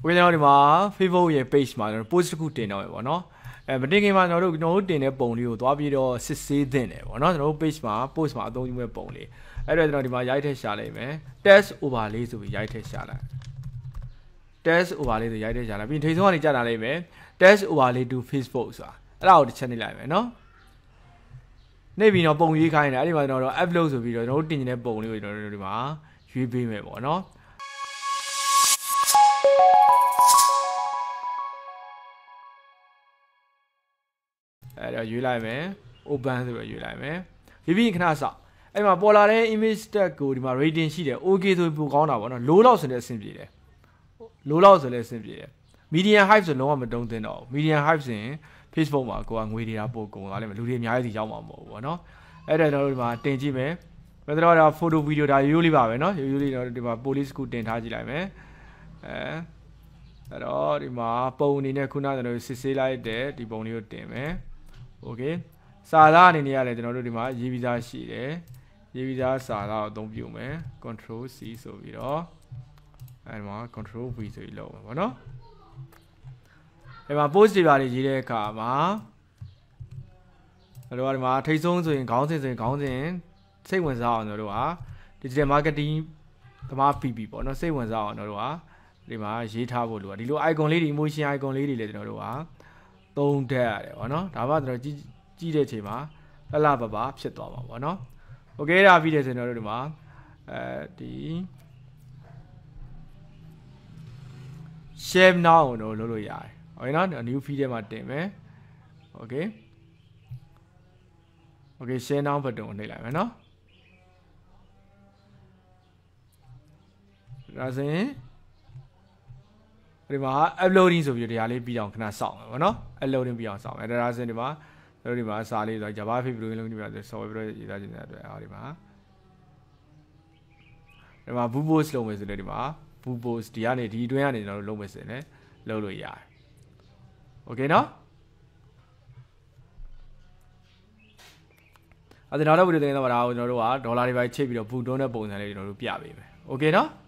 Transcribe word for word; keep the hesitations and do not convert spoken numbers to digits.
โอเคကျွန်တော်ဒီမှာ Facebook ရဲ့ page မှာကျွန်တော် post တစ်ခုတင်တော့ပဲပေါ့နော်အဲမတင်ခင်မှာကျွန်တော်တို့ကျွန်တော်တို့တင်တဲ့ပုံလေးကိုသွားပြီးတော့စစ်ဆေးသင့်တယ်ပေါ့နော်ကျွန်တော်တို့ page မှာ post မှာအသုံးပြုမဲ့ပုံလေးအဲ့တော့ကျွန်တော်ဒီမှာရိုက်ထည့်ရှာလိုက်မယ် test overlay ဆိုပြီးရိုက်ထည့်ရှာလိုက် test overlay ဆိုရိုက်ထည့်ရှာလိုက်ပြီးထိတ်ဆုံးကနေကြာလာလိုက်မယ် test overlay to Facebook ဆိုတာအဲ့ဒါကိုတစ်ချက်နှိပ်လိုက်မယ်နော်နှိပ်ပြီးတော့ပုံရွေးခိုင်းတယ်အဲ့ဒီမှာကျွန်တော်တို့ upload ဆိုပြီးတော့ကျွန်တော်တို့တင်နေတဲ့ပုံလေးကိုကျွန်တော်တို့ဒီမှာရွေးပေးမယ်ပေါ့နော်အဲ့တော့ရွေးလိုက်မယ် open ဆိုပြီးရွေးလိုက်မယ်ပြီးပြီးခဏစောင့်အဲ့မှာပေါ်လာတဲ့ image tag ကိုဒီမှာ rating ရှိတယ် okay ဆိုပိုကောင်းတာပေါ့နော် low လောက်ဆိုလည်းအဆင်ပြေတယ် low လောက်ဆိုလည်းအဆင်ပြေတယ် medium height ဆိုလုံးဝမတုံးသင့်တော့ medium height ဆိုရင် Facebook မှာကိုကငွေတွေတာပို့ကုန်သွားလိမ့်မယ်လူတွေအများကြီးစီရောက်မှာမဟုတ်ဘူးပေါ့နော်အဲ့ဒါတော့ဒီမှာတင်ကြည့်မယ်ဘယ်တော့ဒါ photo video ဒါရိုးရိုးလေးပါပဲနော်ရိုးရိုးလေးတော့ဒီမှာ police ကိုတင်ထားကြည့်လိုက်မယ်အဲအဲ့တော့ဒီမှာပုံအနေနဲ့ခုနကကျွန်တော်စစ်ဆေးလိုက်တဲ့ဒီပုံလေးကိုတင်မယ်โอเคစာသားအနေနဲ့ရတယ်ကျွန်တော်တို့ဒီမှာရေးပြီးသားရှိတယ်ရေးပြီးသားစာသားကိုအသုံးပြုမယ် control C ဆိုပြီးတော့အဲဒီမှာ control V ဆိုပြီးလုပ်မှာပေါ့နော်အဲဒီမှာ post တွေပါရေးတဲ့အခါမှာကျွန်တော်တို့ဒီမှာထိတ်ဆုံးဆိုရင်ခေါင်းစဉ်ဆိုရင်ခေါင်းစဉ်စိတ်ဝင်စားအောင်ကျွန်တော်တို့ဟာ digital marketing သမား P P ပေါ့နော်စိတ်ဝင်စားအောင်ကျွန်တော်တို့ဟာဒီမှာရေးထားဖို့လိုတာဒီလို icon လေးတွေ emotion icon လေးတွေလည်းကျွန်တော်တို့ဟာသုံးတတ်ရတယ်ပေါ့နော်ဒါမှကျွန်တော်ကြည့်ကြည့်တဲ့အချိန်မှာလှလှပပဖြစ်သွားမှာပေါ့နော်โอเคဒါပြီးတယ်ဆိုရင်တော့ဒီမှာအဲဒီ share now ကိုတော့လုပ်လို့ရတယ်โอเคနော် new feed ထဲမှာတင်မယ်โอเคโอเค share now ဘတ်တုံကိုနှိပ်လိုက်မယ်နော်ဒါဆိုရင်ဒီမှာ uploading ဆိုပြီးတရားလေးပြီးအောင်ခဏစောင့်မယ်ပေါ့နော် uploading ပြီးအောင်စောင့်မယ်ဒါဆိုရင်ဒီမှာတို့ဒီမှာစာလေးဆို Java Facebook လုံးဒီမှာဆို software ရေးသားခြင်းတဲ့အတွက်အော်ဒီမှာဒီမှာ Boo Post လုပ်မယ်ဆိုလေဒီမှာ Boo Post ဒီကနေဒီအတွင်းကနေကျွန်တော်တို့လုပ်မယ်ဆိုရင်လည်းလုပ်လို့ရတယ်โอเคနော်အဲ့ဒါနောက်တော့ဗီဒီယိုတင်တော့ဒါကိုကျွန်တော်တို့ကဒေါ်လာတွေပဲချိတ်ပြီးတော့ Boo တွန်းတဲ့ပုံစံလေးကျွန်တော်တို့ပြပေးမယ်โอเคနော်